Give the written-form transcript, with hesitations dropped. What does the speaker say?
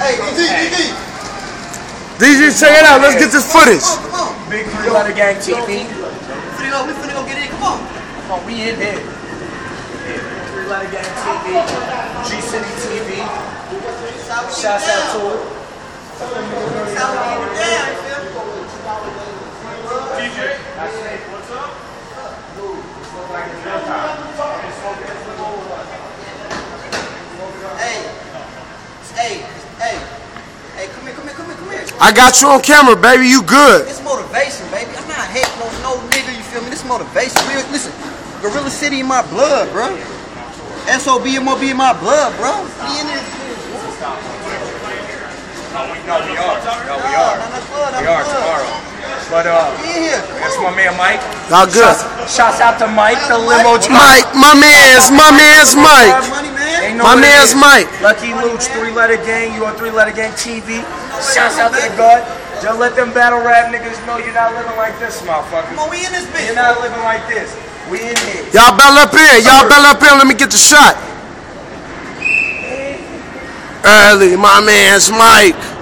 Hey, DG. DG, check it out. Let's get this footage. Come on. Big 3-letter gang TV. We finna go get in. Come on. Come on, we in here. 3-letter gang TV. Gctv TV. Shouts out to it. DJ, what's up? Hey, come here. I got you on camera, baby. You good. It's motivation, baby. I'm not hating on no nigga, you feel me? This motivation. Listen, Garilla City in my blood, bro. SOB and MOB in my blood, bro. We in this. No, we are. We are tomorrow. But that's my man Mike. Y'all good. Shouts out to Mike, the limo driver. Mike, my man's Mike. My man's Mike. Lucky Luch, 3-letter gang. You on 3-letter gang TV. Shouts out to the God. Just let them battle rap niggas know you're not living like this, motherfucker. Come on, we in this bitch. You're not living like this. We in here. Y'all bell up here. Let me get the shot. Early, my man's Mike.